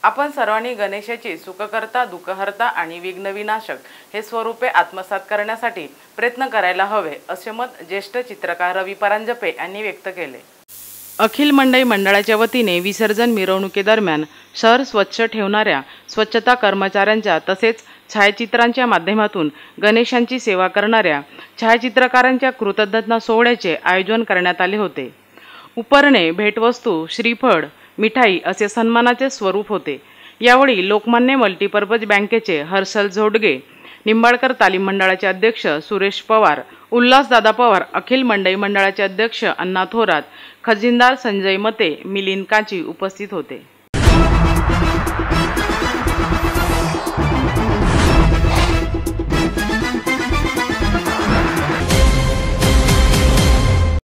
आपण सर्वांनी गणेशाची सुखकर्ता, दुःखहर्ता आणि विघ्नविनाशक हे स्वरूपे आत्मसात करण्यासाठी प्रयत्न करायला हवे, असे मत ज्येष्ठ चित्रकार रवी परांजपे यांनी व्यक्त केले। अखिल मंडई मंडळाच्या वतीने विसर्जन मिरवणुकीदरम्यान शहर स्वच्छ ठेवणाऱ्या स्वच्छता कर्मचाऱ्यांच्या तसेच छायाचित्रांच्या माध्यमातून गणेशांची सेवा करणाऱ्या छायाचित्रकारांच्या कृतज्ञता सोहळ्याचे आयोजन करण्यात आले होते। उपरणे, भेटवस्तू, श्रीफळ, मिठाई असे सन्मानाचे स्वरूप होते। यावेळी लोकमान्य मल्टीपर्पज बँकेचे हर्षल झोडगे, निंबाळकर तालीम मंडळाचे अध्यक्ष सुरेश पवार, उल्हासदादा पवार, अखिल मंडई मंडळाचे अध्यक्ष अण्णा थोरात, खजिनदार संजय मते, मिलिंद काची उपस्थित होते।